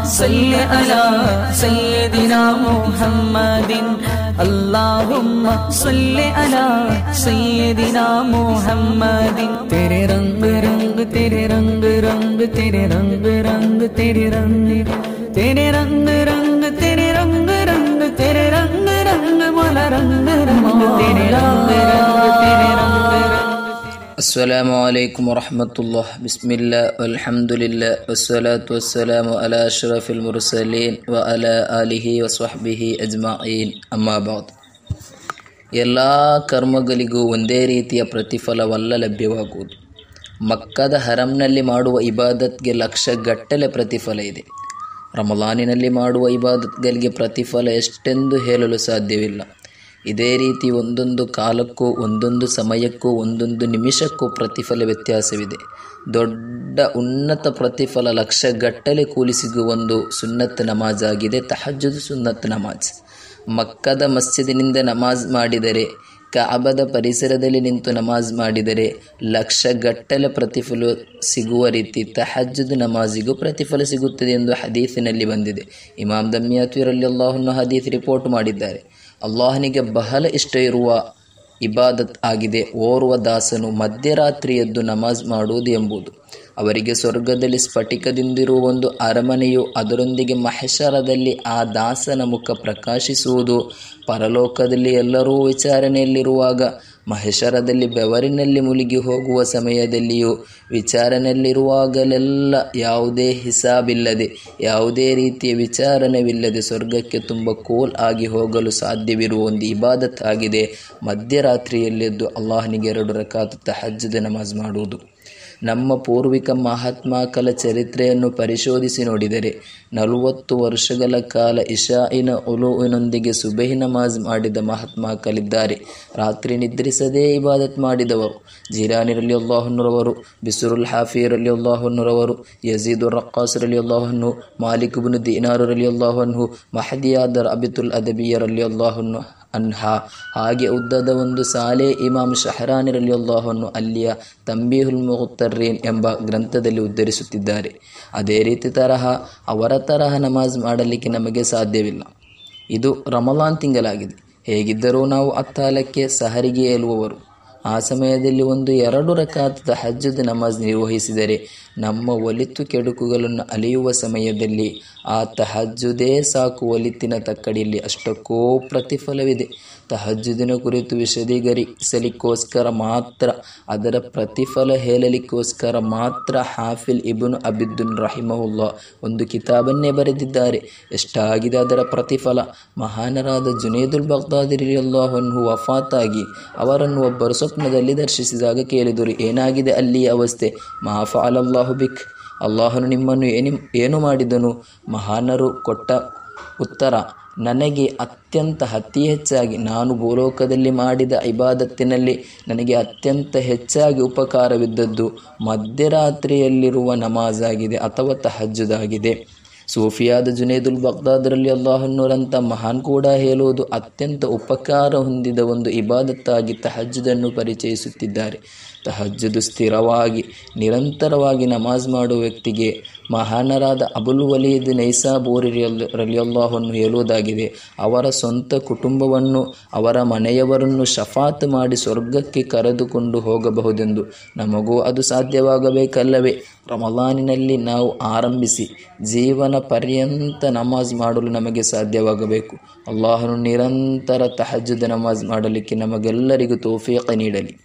صل على سيدنا محمد اللهم صل على سيدنا محمد तेरे रंग रंग तेरे रंग रंग तेरे रंग रंग तेरे रंग तेरे रंग रंग तेरे रंग रंग तेरे रंग रंग मोला रंग रंग तेरे रंग रंग तेरे रंग अस्सलामु अलैकुम वरहमतुल्लाह बिस्मिल्लाह वल्हम्दुलिल्लाह वस्सलातु वस्सलामु अला अशरफिल मुरसलीन व अला आलिहि व ಸ್ವಹ್ಬಿಹಿ ಅಜ್ಮഈನ್ ಅಮ್ಮಾ ಬಅದ್. ಎಲ್ಲ ಕರ್ಮಗಳಿಗೂ ಒಂದೇ ರೀತಿಯ ಪ್ರತಿಫಲವಲ್ಲ ಲಭ್ಯವಾಗುವುದು. ಮಕ್ಕದ ಹರಂನಲ್ಲಿ ಮಾಡುವ ಇಬಾದತ್ಗೆ ಲಕ್ಷಗಟ್ಟಲೆ ಪ್ರತಿಫಲ ಇದೆ. ರಮಲಾನಿನಲ್ಲಿ ಮಾಡುವ ಇಬಾದತ್ಗಳಿಗೆ ಪ್ರತಿಫಲ ಎಷ್ಟೆಂದು ಹೇಳಲು ಸಾಧ್ಯವಿಲ್ಲ. ಇದೇ ರೀತಿ ಒಂದೊಂದು ಕಾಲಕ್ಕೂ ಒಂದೊಂದು ಸಮಯಕ್ಕೂ ಒಂದೊಂದು ನಿಮಿಷಕ್ಕೂ ಪ್ರತಿಫಲ ವ್ಯತ್ಯಾಸವಿದೆ. ದೊಡ್ಡ ಉನ್ನತ ಪ್ರತಿಫಲ ಲಕ್ಷಗಟ್ಟಲೆ ಕೂಲಿ ಸಿಗುವ ಒಂದು ಸುನ್ನತ್ ನಮಾಜ್ ಆಗಿದೆ ತಹಜ್ಜುದ್ ಸುನ್ನತ್ ನಮಾಜ್. ಮಕ್ಕದ ಮಸ್ಜಿದಿನಿಂದ ನಮಾಜ್ ಮಾಡಿದರೆ, ಕಾಬದ ಪರಿಸರದಲ್ಲಿ ನಿಂತು ನಮಾಜ್ ಮಾಡಿದರೆ ಲಕ್ಷಗಟ್ಟಲೆ ಪ್ರತಿಫಲ ಸಿಗುವ ರೀತಿ ತಹಜ್ಜುದ್ ನಮಾಜಿಗೂ ಪ್ರತಿಫಲ ಸಿಗುತ್ತದೆ ಎಂದು ಹದೀಸಿನಲ್ಲಿ ಬಂದಿದೆ. ಇಮಾಮ್ ದಮ್ಯಾತಿ ರಲಿಯಲ್ಲಾಹು ಅನ್ಹು ಹದೀಸ್ ರಿಪೋರ್ಟ್ ಮಾಡಿದ್ದಾರೆ. ಅಲ್ಲಾಹನಿಗೆ ಬಹಳ ಇಷ್ಟ ಇರುವ ಇಬಾದತ್ ಆಗಿದೆ ಓರ್ವ ದಾಸನು ಮಧ್ಯರಾತ್ರಿ ಎದ್ದು ನಮಾಜ್ ಮಾಡುವುದು ಎಂಬುದು. ಅವರಿಗೆ ಸ್ವರ್ಗದಲ್ಲಿ ಸ್ಫಟಿಕದಿಂದಿರುವ ಒಂದು ಅರಮನೆಯು, ಅದರೊಂದಿಗೆ ಮಹಶರದಲ್ಲಿ ಆ ದಾಸನ ಮುಖ ಪ್ರಕಾಶಿಸುವುದು, ಪರಲೋಕದಲ್ಲಿ ಎಲ್ಲರೂ ವಿಚಾರಣೆಯಲ್ಲಿರುವಾಗ ಮಹಶರದಲ್ಲಿ ಬೆವರಿನಲ್ಲಿ ಮುಳುಗಿ ಹೋಗುವ ಸಮಯದಲ್ಲಿಯೂ ವಿಚಾರಣೆಯಲ್ಲಿರುವಾಗಲೆಲ್ಲ ಯಾವುದೇ ಹಿಸಾಬಿಲ್ಲದೆ, ಯಾವುದೇ ರೀತಿಯ ವಿಚಾರಣೆವಿಲ್ಲದೆ ಸ್ವರ್ಗಕ್ಕೆ ತುಂಬ ಕೋಲ್ ಆಗಿ ಹೋಗಲು ಸಾಧ್ಯವಿರುವ ಒಂದು ಇಬಾದತ್ ಆಗಿದೆ ಮಧ್ಯರಾತ್ರಿಯಲ್ಲೆದ್ದು ಅಲ್ಲಾಹನಿಗೆ 2 ರಕಾತ್ ತಹಜ್ಜುದ್ ನಮಾಜ್ ಮಾಡುವುದು. ನಮ್ಮ ಪೂರ್ವಿಕ ಮಹಾತ್ಮಾಕಲ ಚರಿತ್ರೆಯನ್ನು ಪರಿಶೋಧಿಸಿ ನೋಡಿದರೆ 40 ವರ್ಷಗಳ ಕಾಲ ಇಶಾಯಿನ ಉಲೂವಿನೊಂದಿಗೆ ಸುಬಹಿ ನಮಾಜ್ ಮಾಡಿದ ಮಹಾತ್ಮಾಕಲಿದ್ದಾರೆ. ರಾತ್ರಿ ನಿದ್ರಿಸದೇ ಇಬಾದತ್ ಮಾಡಿದವರು ಜಿಲಾನಿ ರಲಿಯಲ್ಲಾಹು ಅನ್ಹುರವರು, ಬಿಸ್ರುಲ್ ಹಾಫಿ ರಲಿಯಲ್ಲಾಹು ಅನ್ಹುರವರು, ಯಜೀದುರ್ ರಕ್ಕಾಸ್ ರಲಿಯಲ್ಲಾಹು ಅನ್ಹು, ಮಾಲಿಕ್ ಇಬ್ನು ದೀನಾರ್ ರಲಿಯಲ್ಲಾಹು ಅನ್ಹು, ಮಹದಿಯಾದ ಅಬಿತುಲ್ ಅದಬಿಯ ರಲಿಯಲ್ಲಾಹು ಅನ್ಹಾ. ಹಾಗೆ ಉದ್ದದ ಒಂದು ಸಾಲೆ ಇಮಾಮ್ ಶಹರಾನಿ ರಲಿಯಲ್ಲಾಹು ಅನ್ಹು ಅಲ್ಲಿಯ ತಂಬೀಹುಲ್ ಮುಗ್ತರ್ರೀನ್ ಎಂಬ ಗ್ರಂಥದಲ್ಲಿ ಉದ್ಧರಿಸುತ್ತಿದ್ದಾರೆ. ಅದೇ ರೀತಿ ಅವರ ತರಹ ನಮಾಜ್ ಮಾಡಲಿಕ್ಕೆ ನಮಗೆ ಸಾಧ್ಯವಿಲ್ಲ. ಇದು ರಮಲಾನ್ ತಿಂಗಳಾಗಿದೆ. ಹೇಗಿದ್ದರೂ ನಾವು ಅತ್ತಾಲಕ್ಕೆ ಸಹರಿಗೆ ಏಳುವವರು. ಆ ಸಮಯದಲ್ಲಿ 1-2 ರಕಾತ್ ತಹಜ್ಜುದ್ ನಮಾಜ್ ನಿರ್ವಹಿಸಿದರೆ ನಮ್ಮ ಒಲಿತು ಕೆಡುಕುಗಳನ್ನು ಅಲಿಯುವ ಸಮಯದಲ್ಲಿ ಆ ತಹಜ್ಜುದೇ ಸಾಕು. ಒಲಿತಿನ ತಕ್ಕಡಿಯಲ್ಲಿ ಅಷ್ಟಕ್ಕೂ ಪ್ರತಿಫಲವಿದೆ. ತಹಜ್ಜುದಿನ ಕುರಿತು ವಿಶದೀಕರಿಸಲಿಕ್ಕೋಸ್ಕರ ಮಾತ್ರ, ಅದರ ಪ್ರತಿಫಲ ಹೇಳಲಿಕ್ಕೋಸ್ಕರ ಮಾತ್ರ ಹಾಫಿಲ್ ಇಬ್ನು ಅಬಿದ್ದುನ್ ರಹಿಮಹುಲ್ಲಾ ಒಂದು ಕಿತಾಬನ್ನೇ ಬರೆದಿದ್ದಾರೆ. ಎಷ್ಟಾಗಿದೆ ಅದರ ಪ್ರತಿಫಲ! ಮಹಾನರಾದ ಜುನೇದುಲ್ ಬಗ್ದಾದಿ ರಲಿಯಲ್ಲಾಹು ಅನ್ಹು ವಫಾತಾಗಿ ಅವರನ್ನು ಒಬ್ಬರು ಸ್ವಪ್ನದಲ್ಲಿ ದರ್ಶಿಸಿದಾಗ ಕೇಳಿದರು, ಏನಾಗಿದೆ ಅಲ್ಲಿಯ ಅವಸ್ಥೆ? ಮಾ ಫಅಲಲ್ಲಾಹು ಬಿಕ್, ಅಲ್ಲಾಹನು ನಿಮ್ಮನ್ನು ಏನು ಮಾಡಿದನು? ಮಹಾನರು ಕೊಟ್ಟ ಉತ್ತರ, ನನಗೆ ಅತಿ ಹೆಚ್ಚಾಗಿ ನಾನು ಭೂಲೋಕದಲ್ಲಿ ಮಾಡಿದ ಇಬಾದತ್ತಿನಲ್ಲಿ ನನಗೆ ಅತ್ಯಂತ ಹೆಚ್ಚಾಗಿ ಉಪಕಾರವಿದ್ದದ್ದು ಮಧ್ಯರಾತ್ರಿಯಲ್ಲಿರುವ ನಮಾಜ್ ಆಗಿದೆ ಅಥವಾ ತಹಜ್ಜುದ್ ಆಗಿದೆ. ಸೂಫಿಯಾದ ಜುನೇದುಲ್ ಬಗ್ದಾದ್ ರಲಿಯಲ್ಲಾಹು ಅನ್ಹುರಂಥ ಮಹಾನ್ ಕೂಡ ಹೇಳುವುದು ಅತ್ಯಂತ ಉಪಕಾರ ಹೊಂದಿದ ಒಂದು ಇಬಾದತ್ತಾಗಿ ತಹಜ್ಜುದನ್ನು ಪರಿಚಯಿಸುತ್ತಿದ್ದಾರೆ. ತಹಜ್ಜುದ್ ಸ್ಥಿರವಾಗಿ ನಿರಂತರವಾಗಿ ನಮಾಜ್ ಮಾಡುವ ವ್ಯಕ್ತಿಗೆ ಮಹಾನರಾದ ಅಬುಲ್ ವಲೀದ್ ನೈಸಾಬೂರಿ ರಲಿಯಲ್ಲಾಹು ಅನ್ಹು ಹೇಳುವುದಾಗಿದೆ, ಅವರ ಸ್ವಂತ ಕುಟುಂಬವನ್ನು, ಅವರ ಮನೆಯವರನ್ನು ಶಫಾತ್ ಮಾಡಿ ಸ್ವರ್ಗಕ್ಕೆ ಕರೆದುಕೊಂಡು ಹೋಗಬಹುದೆಂದು. ನಮಗೂ ಅದು ಸಾಧ್ಯವಾಗಬೇಕಲ್ಲವೇ? ರಮಲಾನಿನಲ್ಲಿ ನಾವು ಆರಂಭಿಸಿ ಜೀವನ ಪರ್ಯಂತ ನಮಾಜ್ ಮಾಡಲು ನಮಗೆ ಸಾಧ್ಯವಾಗಬೇಕು. ಅಲ್ಲಾಹನು ನಿರಂತರ ತಹಜ್ಜುದ್ ನಮಾಜ್ ಮಾಡಲಿಕ್ಕೆ ನಮಗೆಲ್ಲರಿಗೂ ತೌಫೀಕ್ ನೀಡಲಿ.